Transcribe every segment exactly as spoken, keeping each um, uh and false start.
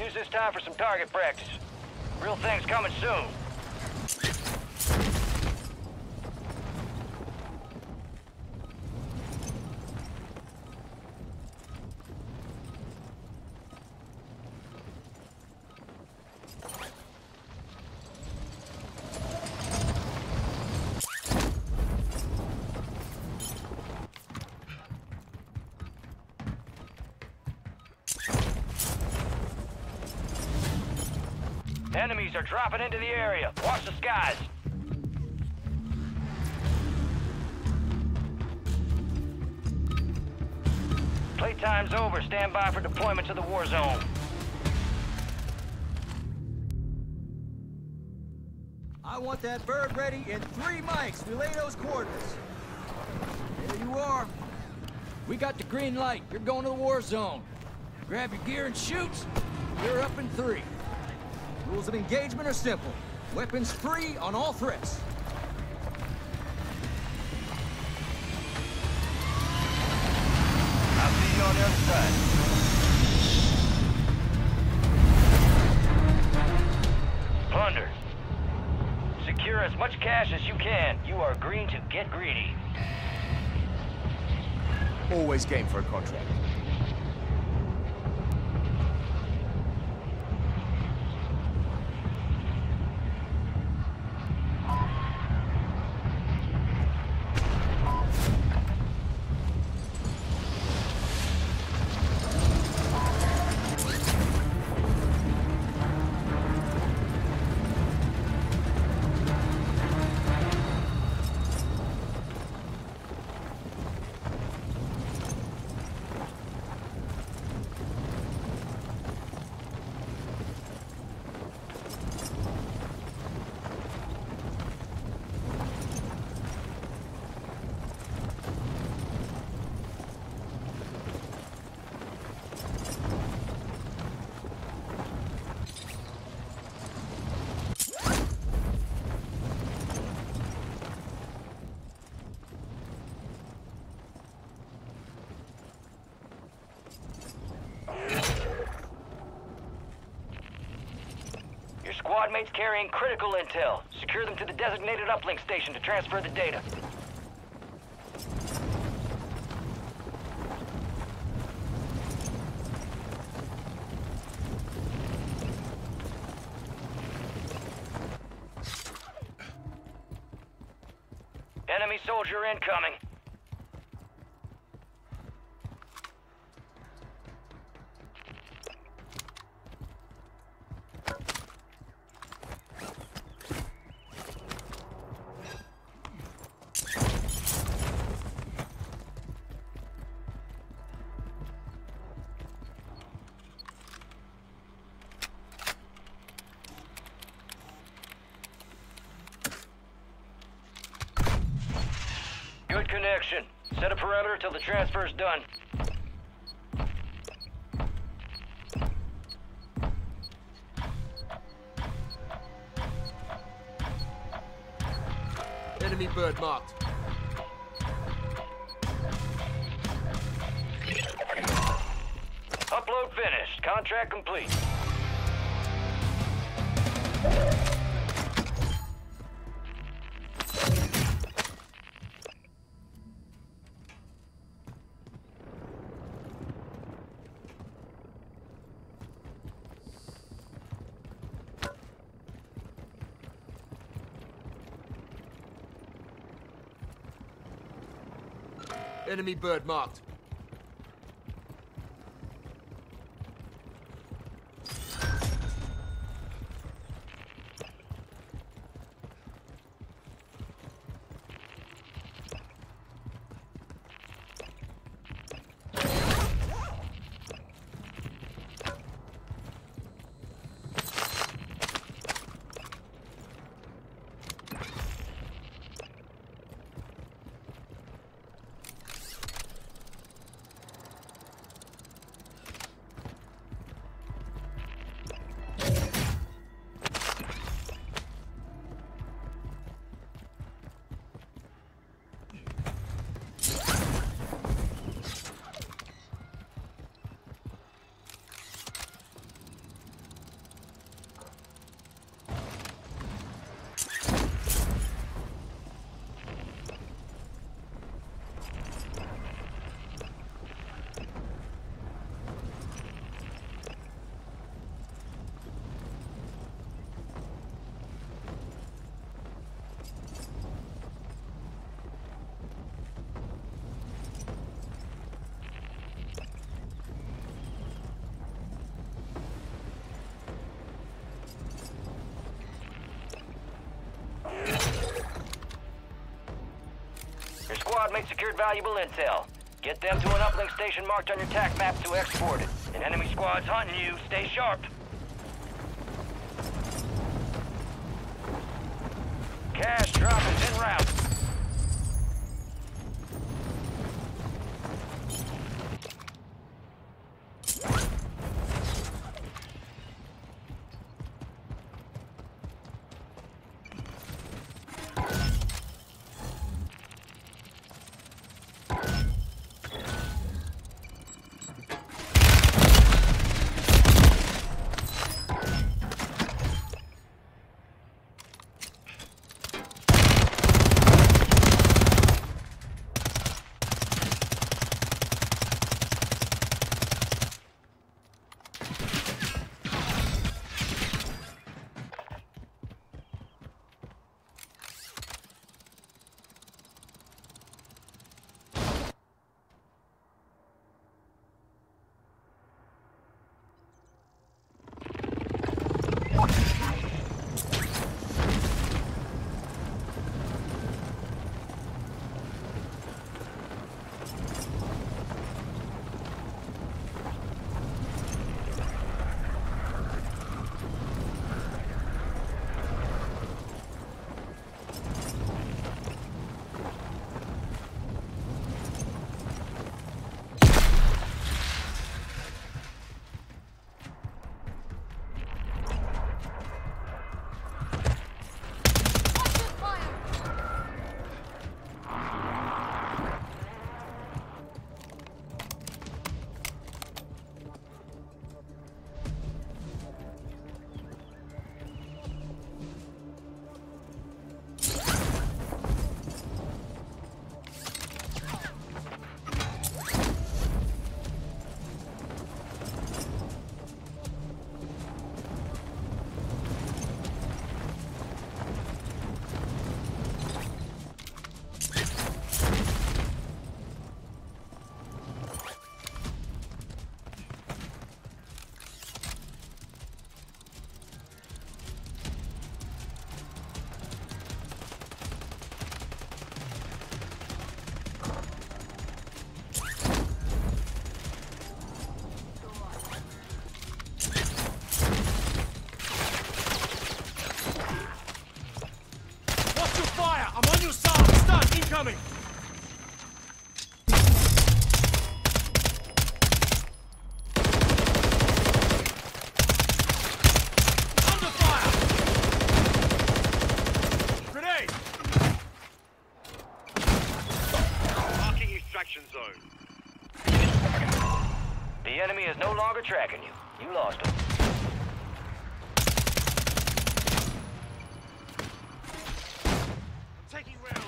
Use this time for some target practice. Real thing's coming soon. Enemies are dropping into the area. Watch the skies. Playtime's over. Stand by for deployment to the war zone. I want that bird ready in three mics. Relay those coordinates. There you are. We got the green light. You're going to the war zone. Grab your gear and shoot. You're up in three. Rules of engagement are simple. Weapons free on all threats. I'll see you on the other side. Plunder. Secure as much cash as you can. You are green to get greedy. Always game for a contract. Squad mates carrying critical intel. Secure them to the designated uplink station to transfer the data. Enemy soldier incoming. Good connection. Set a perimeter till the transfer's done. Enemy bird marked. Upload finished. Contract complete. Enemy bird marked. squad mate secured valuable intel. Get them to an uplink station marked on your T A C map to export it. An enemy squad's hunting you. Stay sharp. Cash drop is en route. Incoming! Under fire! Grenade! Marking extraction zone. The enemy is no longer tracking you. You lost him. Taking rounds.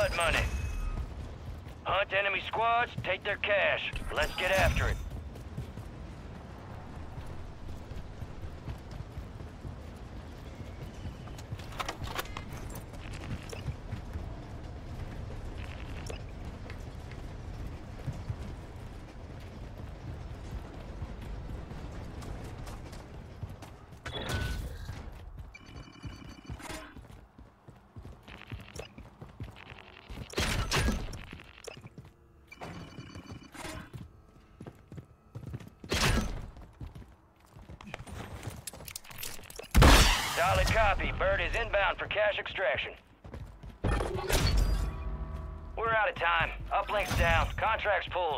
blood money. Hunt enemy squads, take their cash. Let's get after it. Solid copy. Bird is inbound for cash extraction. We're out of time. Uplink's down. Contract's pulled.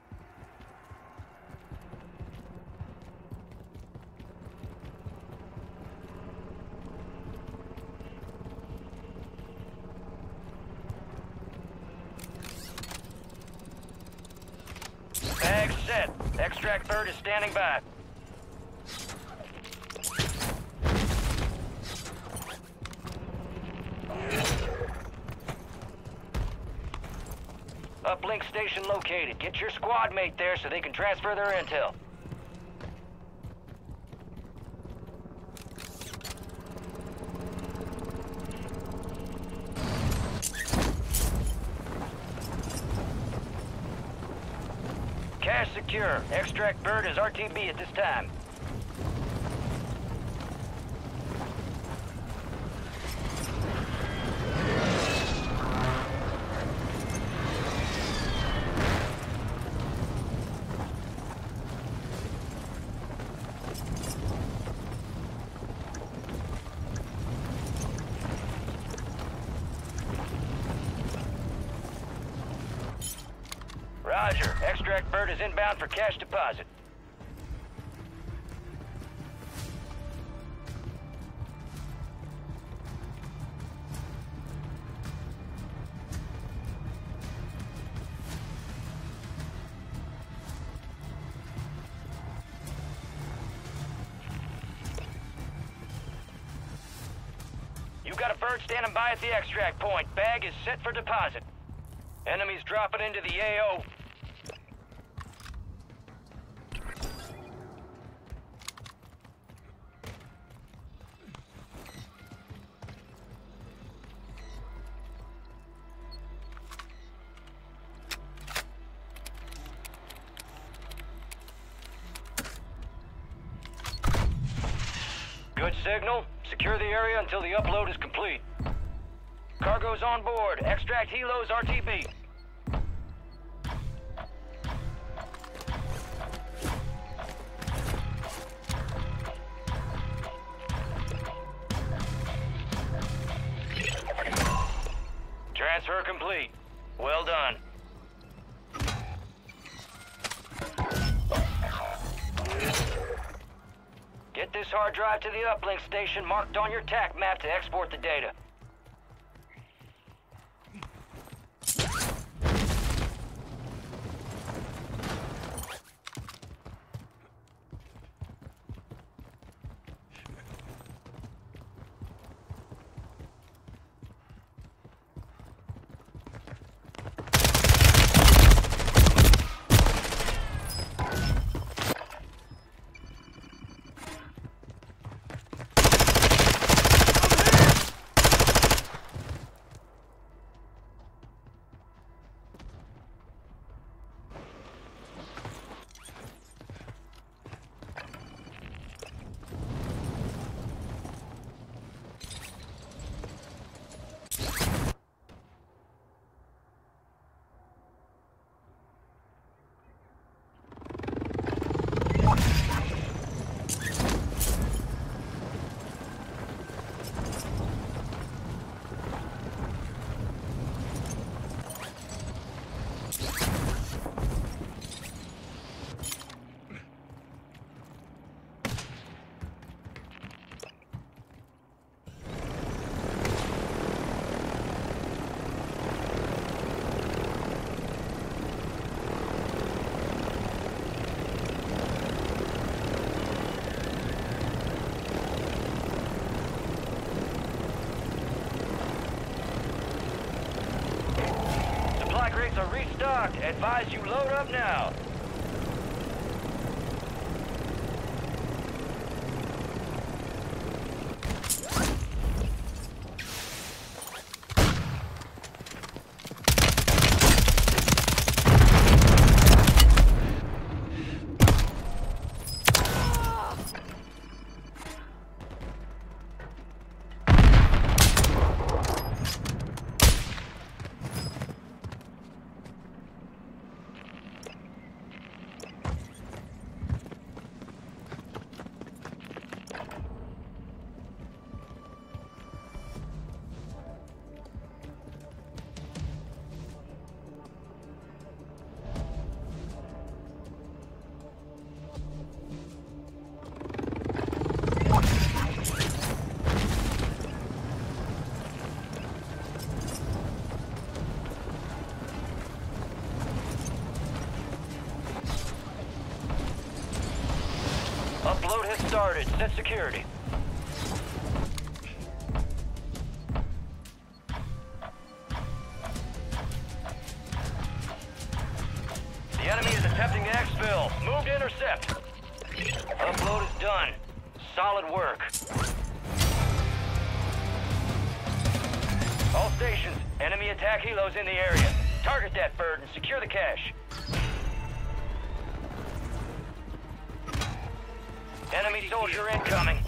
Bag set. Extract bird is standing by. Uplink station located. Get your squad mate there so they can transfer their intel. Cash secure. Extract bird is R T B at this time. Roger. Extract bird is inbound for cash deposit. You got a bird standing by at the extract point. Bag is set for deposit. Enemies dropping into the A O. Good signal. Secure the area until the upload is complete. Cargo's on board. Extract helos R T B. Transfer complete. Well done. Get this hard drive to the uplink station marked on your T A C map to export the data. Supply crates are restocked. Advise you load up now. Upload has started. Set security. The enemy is attempting to exfil. Move to intercept. Upload is done. Solid work. All stations, enemy attack helos in the area. Target that bird and secure the cache. Enemy soldier incoming.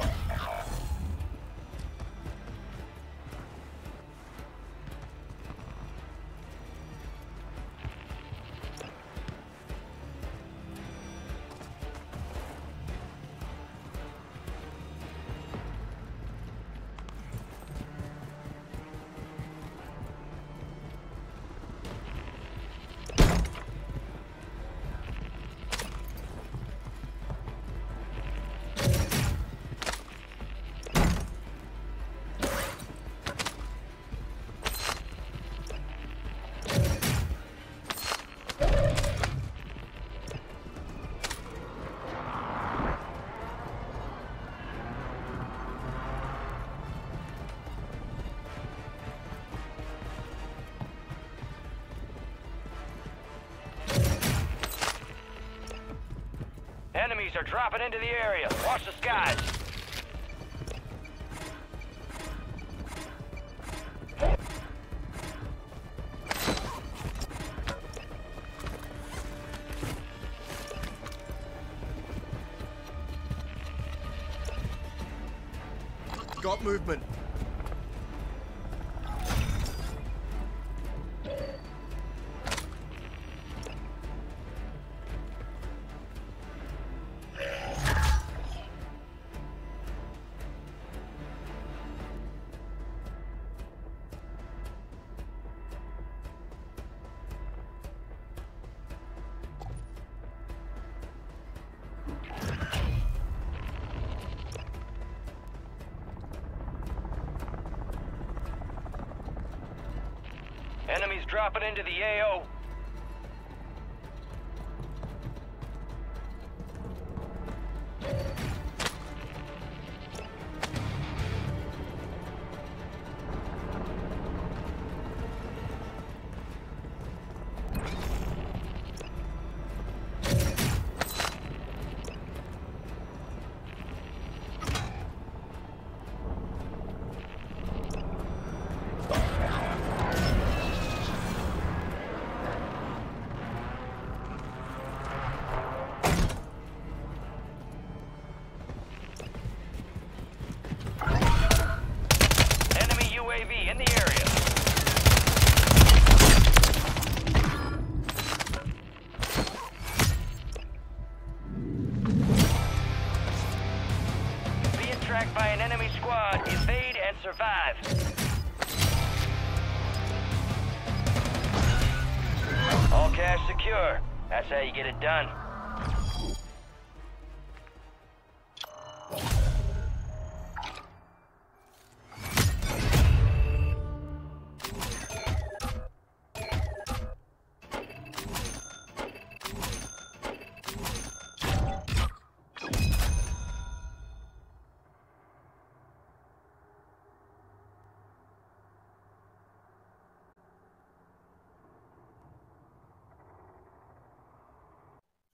Enemies are dropping into the area. Watch the skies. Got movement. Enemies dropping into the A O. U A V in the area. Being tracked by an enemy squad. Evade and survive. All cash secure. That's how you get it done.